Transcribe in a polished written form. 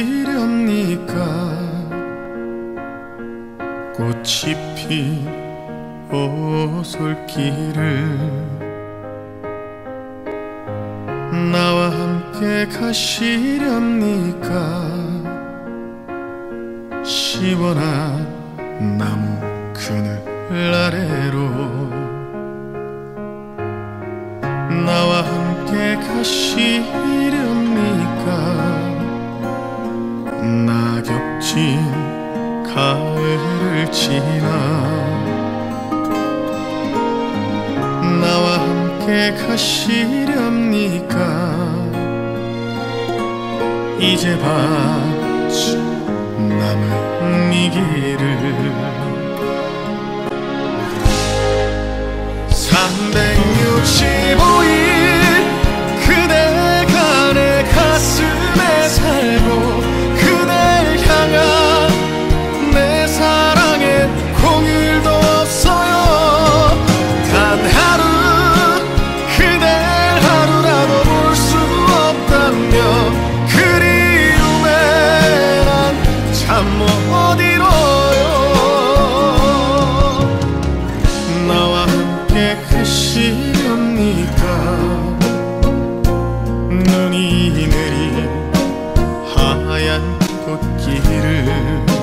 가시렵니까? 꽃이 핀 오솔길을 나와 함께 가시렵니까? 시원한 나무 그늘 아래로 나와 함께 가시렵니까? 낙엽진 가을을 지나 나와 함께 가시렵니까? 이제 반쯤 남은 이 길을 365일 그대가 내 가슴에 살고 그댈 향한 내 사랑엔 공일도 없어요. 단 하루 그댈 하루라도 볼 수 없다면 그리움에 난 참 못 이뤄요. 나와 함께 가시렵니까? 눈이 내린 하얀 꽃길을